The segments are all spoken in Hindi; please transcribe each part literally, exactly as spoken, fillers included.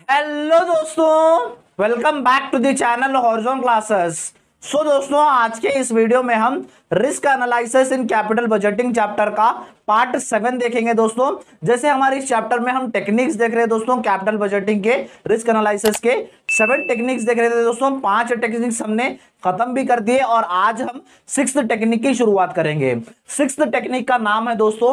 हेलो दोस्तों, welcome back to the channel Horizon Classes. So दोस्तों, आज के इस वीडियो में हम risk analysis in capital budgeting chapter का पार्ट सेवन देखेंगे। दोस्तों, जैसे हमारे इस चैप्टर में हम टेक्निक्स देख रहे हैं दोस्तों, कैपिटल बजटिंग के रिस्क एनालिसिस के सेवन टेक्निक्स देख रहे थे दोस्तों। पांच टेक्निक्स हमने खत्म भी कर दिए और आज हम सिक्स टेक्निक की शुरुआत करेंगे। सिक्स टेक्निक का नाम है दोस्तों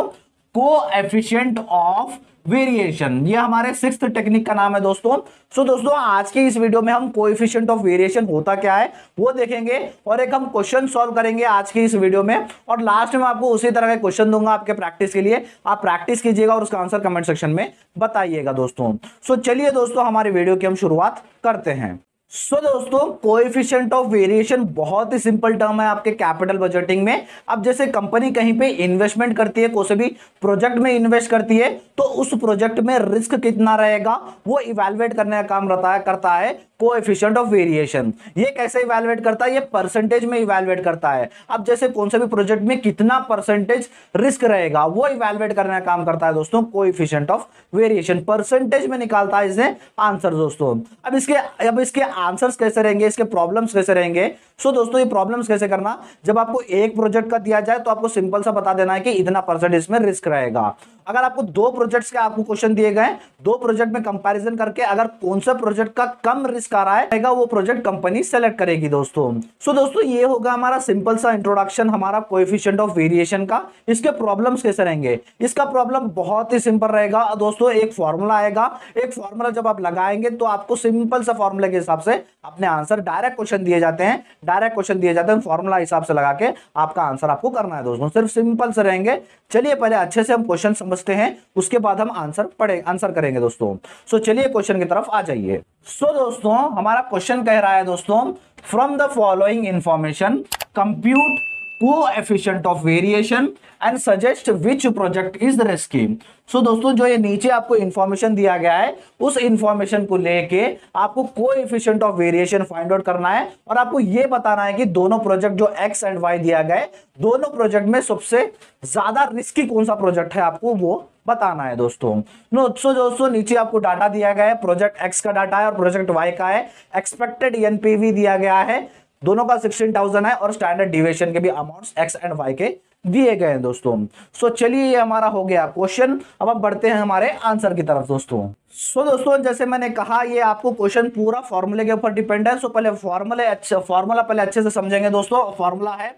कोएफिशिएंट ऑफ वेरिएशन। ये हमारे सिक्स्थ टेक्निक का नाम है दोस्तों। सो so, दोस्तों, आज के इस वीडियो में हम कोएफिशिएंट ऑफ वेरिएशन होता क्या है वो देखेंगे और एक हम क्वेश्चन सॉल्व करेंगे आज की इस वीडियो में, और लास्ट में आपको उसी तरह का क्वेश्चन दूंगा आपके प्रैक्टिस के लिए। आप प्रैक्टिस कीजिएगा और उसका आंसर कमेंट सेक्शन में बताइएगा दोस्तों। सो so, चलिए दोस्तों, हमारे वीडियो की हम शुरुआत करते हैं। सो so, दोस्तों, कोएफिशिएंट ऑफ वेरिएशन बहुत ही सिंपल टर्म है आपके कैपिटल बजटिंग में। अब जैसे कंपनी कहीं पे इन्वेस्टमेंट करती है, कोई से भी प्रोजेक्ट में इन्वेस्ट करती है, तो उस प्रोजेक्ट में रिस्क कितना रहेगा वो इवैल्यूएट करने का काम रहता है करता है कोएफिशिएंट ऑफ वेरिएशन। ये कैसे इवैल्यूएट करता है? ये परसेंटेज में इवैल्यूएट करता है। अब जैसे कौन से भी प्रोजेक्ट में कितना परसेंटेज रिस्क रहेगा वो इवैल्यूएट करने का काम करता है दोस्तों कोएफिशिएंट ऑफ वेरिएशन। परसेंटेज में निकालता है इसे आंसर दोस्तों। अब इसके अब इसके आंसर्स कैसे रहेंगे, इसके प्रॉब्लम्स कैसे रहेंगे? सो दोस्तों, ये प्रॉब्लम्स कैसे करना, जब आपको एक प्रोजेक्ट का दिया जाए तो आपको सिंपल सा बता देना है कि इतना परसेंट इसमें रिस्क रहेगा। अगर आपको दो प्रोजेक्ट्स के आपको क्वेश्चन दिए गए, दो प्रोजेक्ट में कंपैरिजन करके अगर कौन सा प्रोजेक्ट का कम रिस्क आ रहा है वो प्रोजेक्ट कंपनी सेलेक्ट करेगी दोस्तों। सो दोस्तों, ये होगा हमारा सिंपल सा इंट्रोडक्शन हमारा कोएफिशिएंट ऑफ वेरिएशन का। इसके प्रॉब्लम्स कैसे रहेंगे? इसका प्रॉब्लम बहुत ही सिंपल रहेगा दोस्तों। एक फॉर्मूला आएगा, एक फॉर्मूला जब आप लगाएंगे तो आपको सिंपल सा फॉर्मूले के हिसाब से अपने आंसर, डायरेक्ट क्वेश्चन दिए जाते हैं डायरेक्ट क्वेश्चन दिए जाते हैं फॉर्मूला हिसाब से लगा के आपका आंसर आपको करना है दोस्तों। सिर्फ सिंपल से रहेंगे। चलिए पहले अच्छे से हम क्वेश्चन समझते हैं, उसके बाद हम आंसर पढ़े आंसर करेंगे दोस्तों। सो चलिए क्वेश्चन की तरफ आ जाइए। सो दोस्तों, हमारा क्वेश्चन कह रहा है दोस्तों, from the following information compute coefficient of variation and suggest which project is risky. So दोस्तों, जो ये नीचे आपको इंफॉर्मेशन दिया गया है उस इंफॉर्मेशन को लेके आपको coefficient of variation find out करना है और आपको ये बताना है कि दोनों प्रोजेक्ट जो एक्स एंड वाई दिया गया, दोनों प्रोजेक्ट में सबसे ज्यादा रिस्की कौन सा प्रोजेक्ट है आपको वो बताना है दोस्तों। नो सो दोस्तों, नीचे आपको डाटा दिया गया है, प्रोजेक्ट एक्स का डाटा है और प्रोजेक्ट वाई का है। एक्सपेक्टेड एनपीवी दिया गया है, दोनों का सिक्सटीन थाउजेंड है और स्टैंडर्ड डिविएशन के भी अमाउंट्स एक्स एंड वाई के दिए गए हैं दोस्तों। सो चलिए, ये हमारा हो गया क्वेश्चन। अब अब बढ़ते हैं हमारे आंसर की तरफ दोस्तों। सो दोस्तों, जैसे मैंने कहा ये आपको क्वेश्चन पूरा फॉर्मूले के ऊपर डिपेंड है। सो पहले फॉर्मूले अच्छे फॉर्मूला पहले अच्छे से समझेंगे दोस्तों। फॉर्मूला है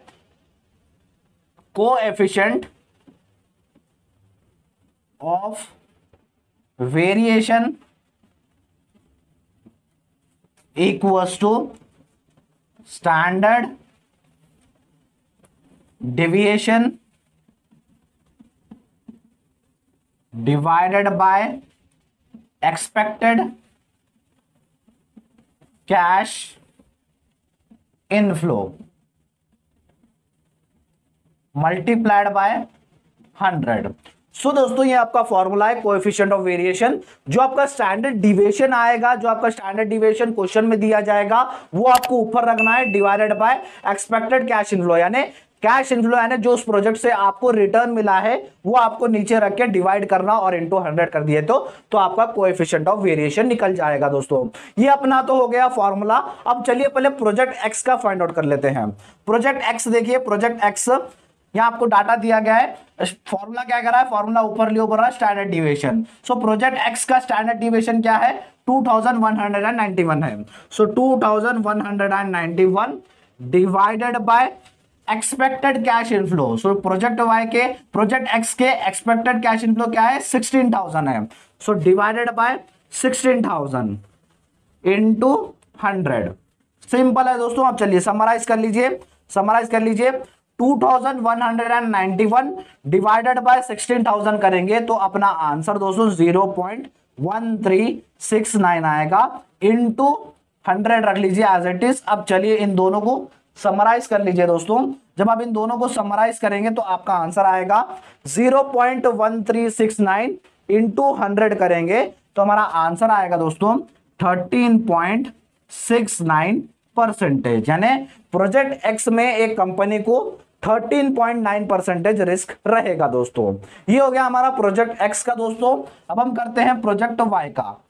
coefficient of variation equals to standard deviation divided by expected cash inflow multiplied by hundred. So दोस्तों, ये आपका फॉर्मूला है कोएफिशिएंट ऑफ वेरिएशन। जो आपका स्टैंडर्ड डिविएशन आएगा, जो आपका स्टैंडर्ड डिविएशन क्वेश्चन में दिया जाएगा वो आपको ऊपर रखना है, divided by expected cash inflow, यानी कैश इनफ्लो यानी जो उस प्रोजेक्ट से आपको रिटर्न मिला है वो आपको नीचे रख के डिवाइड करना और इंटू हंड्रेड कर दिए तो तो आपका कोएफिशिएंट ऑफ वेरिएशन निकल जाएगा दोस्तों। ये अपना तो हो गया फॉर्मूला। अब चलिए पहले प्रोजेक्ट एक्स का फाइंड आउट कर लेते हैं। प्रोजेक्ट एक्स देखिए, प्रोजेक्ट एक्स यहां आपको डाटा दिया गया है। फॉर्मूला क्या कर रहा है? फॉर्मूला ऊपर लियो ऊपर रहा है standard deviation. So project X का स्टैंडर्ड डिविएशन क्या है? Two thousand one hundred ninety one है। So two thousand one hundred ninety one divided by expected cash inflow. So project Y के प्रोजेक्ट एक्स के एक्सपेक्टेड कैश इनफ्लो क्या है? सिक्सटीन थाउजेंड है। So divided by sixteen thousand into hundred. Simple है दोस्तों। अब चलिए समराइज कर लीजिए समराइज कर लीजिए two thousand one hundred ninety one divided by sixteen thousand करेंगे तो अपना आंसर दोस्तों zero point one three six nine आएगा। इनटू हंड्रेड रख लीजिए एज इट इज। अब चलिए इन दोनों को समराइज कर लीजिए दोस्तों। जब आप इन दोनों को समराइज करेंगे तो आपका आंसर आएगा zero point one three six nine into hundred करेंगे तो हमारा आंसर आएगा दोस्तों thirteen point six nine percentage. यानी प्रोजेक्ट एक्स में एक कंपनी को thirteen point nine percentage risk रहेगा दोस्तों। ये हो गया हमारा प्रोजेक्ट एक्स का दोस्तों। अब हम करते हैं प्रोजेक्ट वाई का।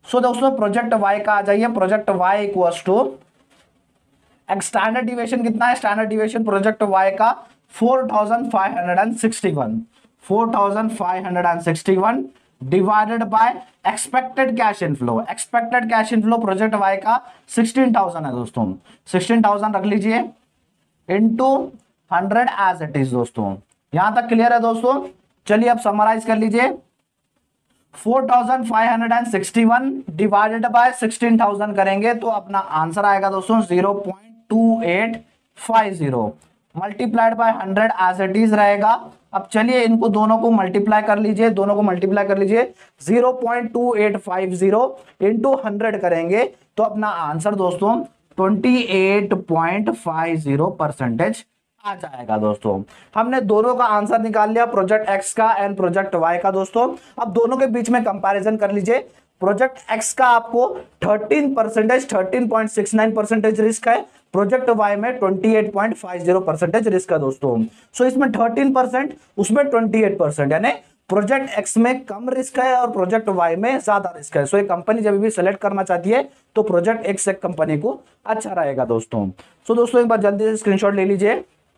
सो दोस्तों प्रोजेक्ट वाई का आ जाइए, project Y equals to standard deviation कितना है, स्टैंडर्ड डिविएशन प्रोजेक्ट वाई का four thousand five hundred sixty one, four thousand five hundred sixty one divided by expected cash inflow, expected cash inflow project Y का सिक्सटीन थाउजेंड है दोस्तों, सिक्सटीन थाउजेंड रख लीजिए into hundred as it is. दोस्तों यहां तक क्लियर है दोस्तों? चलिए अब समराइज कर लीजिए, four thousand five hundred sixty one divided by sixteen thousand करेंगे तो अपना आंसर आएगा दोस्तों zero point two eight five zero multiplied by hundred as it is रहेगा। अब चलिए इनको दोनों को मल्टीप्लाई कर लीजिए, दोनों को मल्टीप्लाई कर लीजिए, zero point two eight five zero into hundred करेंगे तो अपना आंसर दोस्तों twenty eight point five zero percentage आ जाएगा। दोस्तों हमने दोनों का आंसर निकाल लिया, प्रोजेक्ट एक्स का एंड प्रोजेक्ट वाई का। दोस्तों अब दोनों के बीच में कंपैरिजन कर लीजिए, प्रोजेक्ट एक्स का आपको thirteen percentage thirteen point six nine percentage risk है, प्रोजेक्ट वाई में twenty eight point five zero percentage risk है। दोस्तों सो इसमें थर्टीन परसेंट उसमें ट्वेंटी एट परसेंट यानी प्रोजेक्ट एक्स में कम रिस्क है और प्रोजेक्ट वाई में ज्यादा रिस्क है। सो एक कंपनी जब भी सेलेक्ट करना चाहती है तो प्रोजेक्ट एक्स एक कंपनी को अच्छा रहेगा। दोस्तों सो दोस्तों एक बार जल्दी से स्क्रीनशॉट ले लीजिए।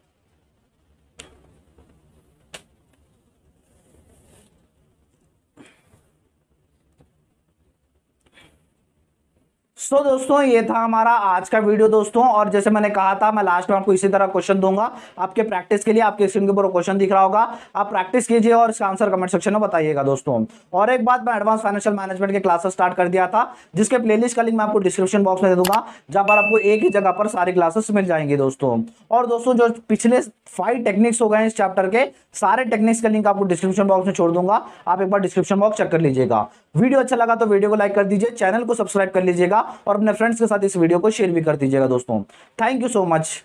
सो so, दोस्तों ये था हमारा आज का वीडियो दोस्तों, और जैसे मैंने कहा था मैं लास्ट में आपको इसी तरह क्वेश्चन दूंगा आपके प्रैक्टिस के लिए। आपके स्क्रीन के ऊपर क्वेश्चन दिख रहा होगा, आप प्रैक्टिस कीजिए और इसका आंसर कमेंट सेक्शन में बताइएगा। दोस्तों और एक बात, मैं एडवांस फाइनेंशियल मैनेजमेंट के क्लासेस स्टार्ट कर दिया था जिसके प्लेलिस्ट का लिंक मैं आपको डिस्क्रिप्शन बॉक्स में दे दूंगा, जहां पर आपको एक ही जगह पर सारी क्लासेस मिल जाएंगे। दोस्तों और दोस्तों जो पिछले फाइव टेक्निक्स हो गए इस चैप्टर के, सारे टेक्निक्स का लिंक आपको डिस्क्रिप्शन बॉक्स में छोड़ दूंगा, आप एक बार डिस्क्रिप्शन बॉक्स चेक कर लीजिएगा। वीडियो अच्छा लगा तो वीडियो को लाइक कर दीजिए, चैनल को सब्सक्राइब कर लीजिएगा और अपने फ्रेंड्स के साथ इस वीडियो को शेयर भी कर दीजिएगा। दोस्तों थैंक यू सो मच।